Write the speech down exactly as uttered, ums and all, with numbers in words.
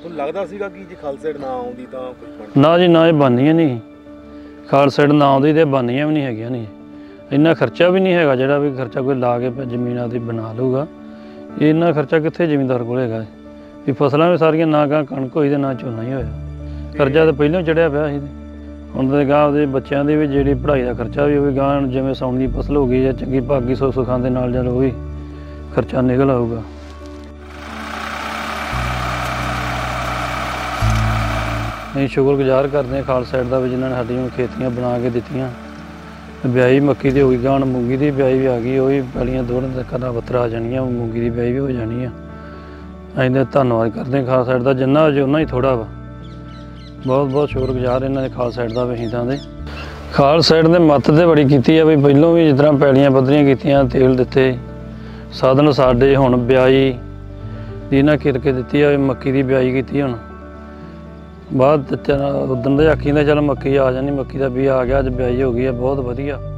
ਤੁਹਾਨੂੰ ਲੱਗਦਾ ਸੀਗਾ ਕਿ ਜੇ ਖਾਲਸਾ ਨਾ ਆਉਂਦੀ ਤਾਂ ਕੁਝ ਬਣਦਾ? ਨਾ ਜੀ ਨਾ, ਇਹ ਬਣਨੀਆਂ ਨਹੀਂ। ਖਾਲਸਾ ਨਾ ਆਉਂਦੀ ਤੇ ਬਣਨੀਆਂ ਵੀ ਨਹੀਂ ਹੈਗੀਆਂ। ਨਹੀਂ ਇੰਨਾ ਖਰਚਾ ਵੀ ਨਹੀਂ ਹੈਗਾ ਜਿਹੜਾ ਵੀ ਖਰਚਾ ਕੋਈ ਲਾ ਕੇ ਜ਼ਮੀਨ ਆਦੀ ਬਣਾ ਲਊਗਾ। ਇੰਨਾ ਖਰਚਾ ਕਿੱਥੇ ਜ਼ਿਮੀਂਦਾਰ ਕੋਲ ਹੈਗਾ ਵੀ ਫਸਲਾਂ ਵੀ ਸਾਰੀਆਂ ਨਾ ਗਾਂ ਕਣਕ ਹੋਈ ਤੇ ਨਾ ਝੋਨਾ ਹੀ ਹੋਇਆ। ਕਰਜ਼ਾ ਤਾਂ ਪਹਿਲਾਂ ਚੜਿਆ ਪਿਆ ਸੀ। ਹੁਣ ਤਾਂ ਗਾਂ ਉਹਦੇ ਬੱਚਿਆਂ ਦੀ ਵੀ ਜਿਹੜੀ ਪੜ੍ਹਾਈ ਦਾ ਖਰਚਾ ਵੀ ਉਹ ਵੀ ਗਾਂ ਜਿਵੇਂ ਸਾਉਣ ਦੀ ਫਸਲ ਹੋ ਗਈ ਜਾਂ ਚੰਗੀ ਭਾਗੀ ਸੋ ਸੁੱਖਾਂ ਦੇ ਨਾਲ ਜਦ ਉਹ ਵੀ ਖਰਚਾ ਨਿਕਲ ਆਊਗਾ। ਅਸੀਂ ਸ਼ੁਕਰਗੁਜ਼ਾਰ ਕਰਦੇ ਹਾਂ ਖਾਲਸਾ ਏਡ ਦਾ ਵੀ ਜਿਨ੍ਹਾਂ ਨੇ ਸਾਡੀਆਂ ਖੇਤੀਆਂ ਬਣਾ ਕੇ ਦਿੱਤੀਆਂ। ਵਿਆਹੀ ਮੱਕੀ ਦੀ ਹੋ ਗਈ, ਗਾਂ ਮੂੰਗੀ ਦੀ ਵਿਆਹੀ ਵੀ ਆ ਗਈ, ਉਹ ਵੀ ਪਹਿਲੀਆਂ ਦੋੜਨ ਤੱਕ ਦਾ ਵੱਤਰ ਆ ਜਾਣੀਆਂ, ਮੂੰਗੀ ਦੀ ਵਿਆਹੀ ਵੀ ਹੋ ਜਾਣੀ ਆ। ਅਸੀਂ ਤਾਂ ਧੰਨਵਾਦ ਕਰਦੇ ਹਾਂ ਖਾਲਸਾ ਏਡ ਦਾ, ਜਿੰਨਾ ਅਜੇ ਉਹਨਾਂ ਹੀ ਥੋੜ੍ਹਾ ਵਾ। ਬਹੁਤ ਬਹੁਤ ਸ਼ੁਕਰਗੁਜ਼ਾਰ ਇਹਨਾਂ ਦੇ ਖਾਲਸਾ ਏਡ ਦਾ ਵੀ ਅਸੀਂ ਤਾਂ ਦੇ। ਖਾਲਸਾ ਏਡ ਨੇ ਮੱਤ ਤੇ ਬੜੀ ਕੀਤੀ ਆ ਵੀ ਪਹਿਲੋਂ ਵੀ ਜਿਸ ਤਰ੍ਹਾਂ ਪੈਲੀਆਂ ਪੱਧਰੀਆਂ ਕੀਤੀਆਂ, ਤੇਲ ਦਿੱਤੇ, ਸਾਧਨ ਸਾਡੇ ਹੁਣ ਵਿਆਹੀ ਦੀ ਇਹਨਾਂ ਕਿਰਕੇ ਦਿੱਤੀ ਆ, ਮੱਕੀ ਦੀ ਵਿਆਹੀ ਕੀਤੀ। ਹੁਣ ਬਾਅਦ ਉਦੋਂ ਦੇ ਆਖੀ ਦਾ ਚੱਲ ਮੱਕੀ ਆ ਜਾਣੀ, ਮੱਕੀ ਦਾ ਵੀ ਆ ਗਿਆ, ਅੱਜ ਵਿਆਹੀ ਹੋ ਗਈ ਆ, ਬਹੁਤ ਵਧੀਆ।